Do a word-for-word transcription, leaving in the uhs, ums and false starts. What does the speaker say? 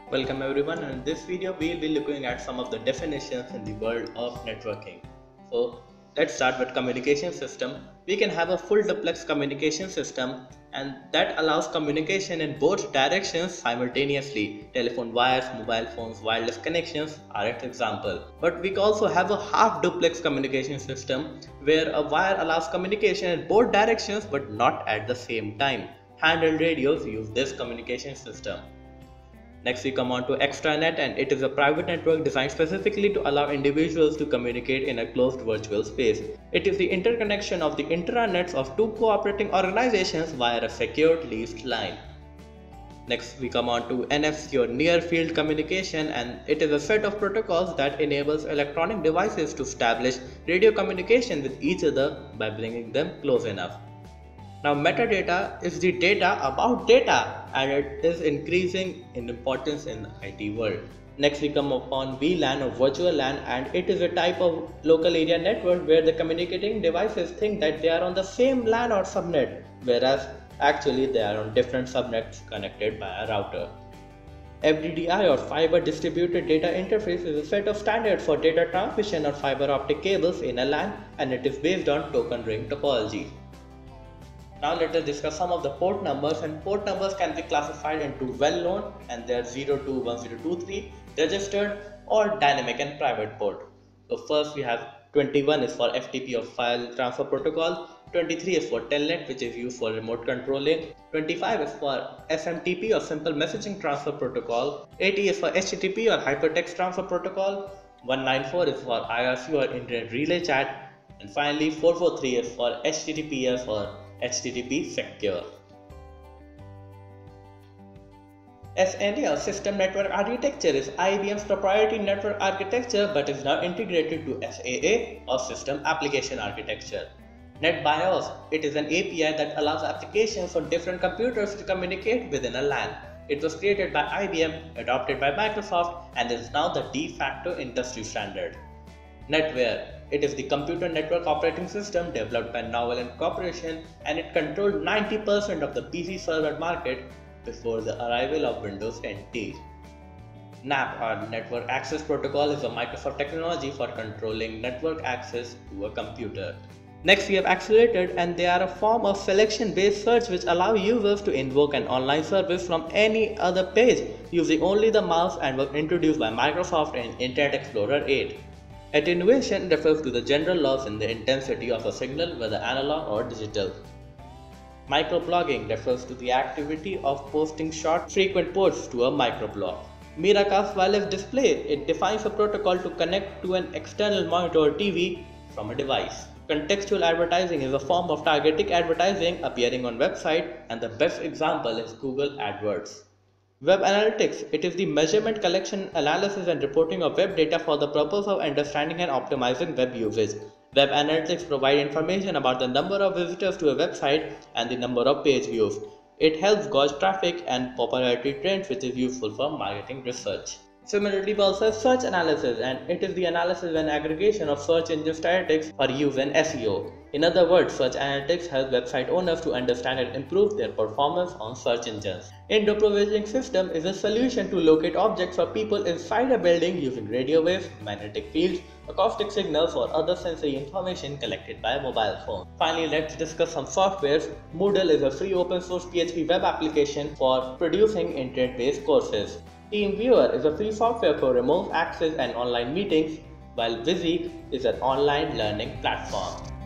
Welcome everyone, and in this video we will be looking at some of the definitions in the world of networking. So let's start with communication system. We can have a full duplex communication system and that allows communication in both directions simultaneously. Telephone wires, mobile phones, wireless connections are an example. But we can also have a half duplex communication system where a wire allows communication in both directions but not at the same time. Handheld radios use this communication system. Next we come on to extranet, and it is a private network designed specifically to allow individuals to communicate in a closed virtual space. It is the interconnection of the intranets of two cooperating organizations via a secured leased line. Next we come on to N F C or near field communication, and it is a set of protocols that enables electronic devices to establish radio communication with each other by bringing them close enough. Now metadata is the data about data, and it is increasing in importance in the I T world. Next we come upon V LAN or virtual LAN, and it is a type of local area network where the communicating devices think that they are on the same LAN or subnet, whereas actually they are on different subnets connected by a router. F D D I or fiber distributed data interface is a set of standards for data transmission or fiber optic cables in a LAN, and it is based on token ring topology. Now let us discuss some of the port numbers, and port numbers can be classified into well-known, and they are zero two one zero two three, registered, or dynamic and private port. So first we have twenty-one is for F T P or file transfer protocol, twenty-three is for telnet which is used for remote controlling, twenty-five is for S M T P or simple messaging transfer protocol, eighty is for H T T P or hypertext transfer protocol, one ninety-four is for I R C or internet relay chat, and finally four forty-three is for H T T P S or H T T P secure. S N A or system network architecture is I B M's proprietary network architecture, but is now integrated to S A A or system application architecture. NetBIOS, it is an A P I that allows applications on different computers to communicate within a LAN. It was created by I B M, adopted by Microsoft, and is now the de facto industry standard. NetWare, it is the computer network operating system developed by Novell Incorporation, and it controlled ninety percent of the P C server market before the arrival of Windows N T. N A P or Network Access Protocol is a Microsoft technology for controlling network access to a computer. Next we have Accelerated, and they are a form of selection based search which allow users to invoke an online service from any other page using only the mouse, and was introduced by Microsoft in Internet Explorer eight. Attenuation refers to the general loss in the intensity of a signal, whether analog or digital. Microblogging refers to the activity of posting short, frequent posts to a microblog. Miracast Wireless Display, it defines a protocol to connect to an external monitor or T V from a device. Contextual advertising is a form of targeted advertising appearing on website, and the best example is Google AdWords. Web Analytics, it is the measurement, collection, analysis and reporting of web data for the purpose of understanding and optimizing web usage. Web Analytics provide information about the number of visitors to a website and the number of page views. It helps gauge traffic and popularity trends, which is useful for marketing research. Similarly, we also have search analysis, and it is the analysis and aggregation of search engine statistics for use in S E O. In other words, search analytics help website owners to understand and improve their performance on search engines. Indoor provisioning system is a solution to locate objects or people inside a building using radio waves, magnetic fields, acoustic signals, or other sensory information collected by a mobile phone. Finally, let's discuss some softwares. Moodle is a free open source P H P web application for producing internet-based courses. TeamViewer is a free software for remote access and online meetings, while Vizy is an online learning platform.